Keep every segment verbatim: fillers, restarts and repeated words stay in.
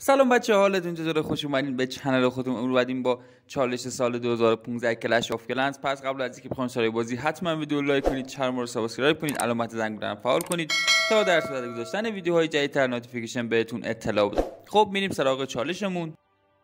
سلام بچه، حالتون چطوره؟ خوش اومدین به کانال خودمون. امروز اومدیم با چالش سال دو هزار و پانزده کلش آف کلنز. پس قبل از اینکه بخوایم سری بازی حتما ویدیو لایک کنید، چرم رو سابسکرایب کنید، علامت زنگ رو فعال کنید تا در صورت گذاشتن ویدیوهای جدیدتر نوتیفیکیشن بهتون اطلاع بده. خب میریم سراغ چالشمون.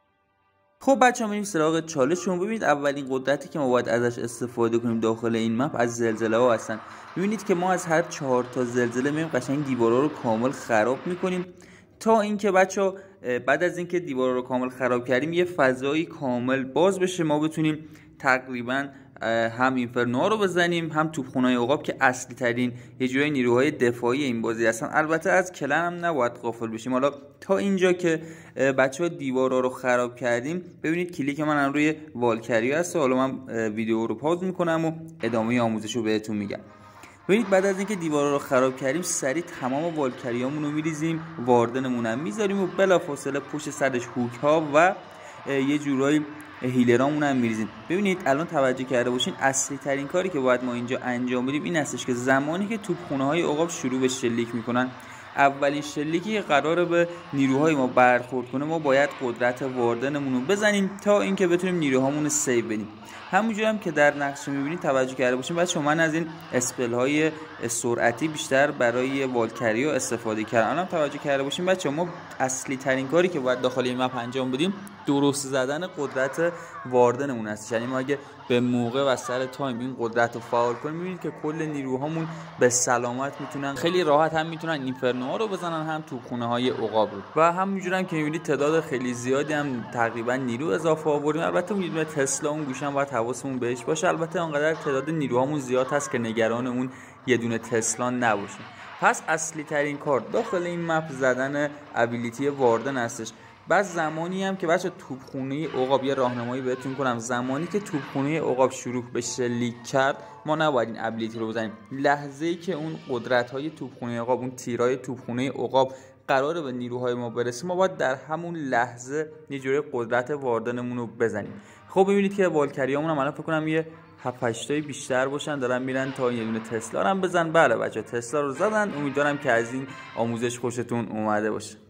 خب بچه‌ها میریم سراغ چالشمون. ببینید اولین قدرتی که ما باید ازش استفاده کنیم داخل این مپ از زلزله ها هستن. ببینید که ما از هر چهار تا زلزله میایم قشنگ دیوارا رو کامل خراب میکنیم تا اینکه بچه‌ها بعد از اینکه دیوارا رو کامل خراب کردیم یه فضایی کامل باز بشه، ما بتونیم تقریبا هم اینفرنوها رو بزنیم هم توپخونه‌های عقاب که اصلی ترین یه جورای نیروهای دفاعی این بازی هستن. البته از کلن هم نباید غافل بشیم. حالا تا اینجا که بچه‌ها دیوارا رو خراب کردیم، ببینید کلیک من روی والکری هست. حالا من ویدیو رو پاوز میکنم و ادامه آموزش رو بهتون میگم. ببینید بعد از اینکه دیوارا رو خراب کردیم سریع تمام والکریامون رو میریزیم، واردنمون هم میذاریم و بلافاصله پشت سرش هوک ها و یه جورایی هیلرامون هم میریزیم. ببینید الان توجه کرده باشین اصلی ترین کاری که باید ما اینجا انجام بدیم این هستش که زمانی که توپخونه های عقاب شروع به شلیک میکنن، اولین شلیکی که قراره به نیروهای ما برخورد کنه، ما باید قدرت واردنمون رو بزنیم تا اینکه بتونیم نیروهامون رو سیو بدیم. همونجوری هم که در نقشه میبینید توجه کرده باشین بچه‌ها، من از این اسپل های سرعتی بیشتر برای والکریو استفاده کردم. الان توجه کرده باشین بچه‌ها، ما اصلی ترین کاری که باید داخل این مپ انجام بدیم درست زدن قدرت واردنمون هست. یعنی ما اگه به موقع و سر تایم این قدرت رو فعال کنیم، میبینید که کل نیروهامون به سلامت میتونن خیلی راحت هم میتونن اینفرنوها رو بزنن، هم توپخونه های عقاب رو. و همونجوری هم که میبینید تعداد خیلی زیادی هم تقریبا نیرو اضافه آوردیم. البته اون یه تسلا اون گوشم باید حواسمون بهش باشه. البته انقدر تعداد نیروهامون زیاد هست که نگران اون یه دونه تسلا نباشیم. پس اصلی ترین کار داخل این مپ زدن ابیلیتی واردن هستش. بعد زمانی هم که بچه توپخونه عقاب، یه راهنمایی بهتون کنم، زمانی که توپخونه عقاب شروع به شلیک کرد ما نباید این ابیلیتی رو بزنیم. لحظه‌ای که اون قدرت‌های توپخونه عقاب، اون تیرای توپخونه عقاب قراره به نیروهای ما برسه، ما باید در همون لحظه یه جوری قدرت واردنمون رو بزنیم. خب ببینید که والکریامون هم الان فکر کنم یه هفت هشت تایی بیشتر باشن، دارن میرن تا یه دونه تسلا هم بزن. بله بچه تسلا رو زدن. امیدوارم که از این آموزش خوشتون اومده باشه.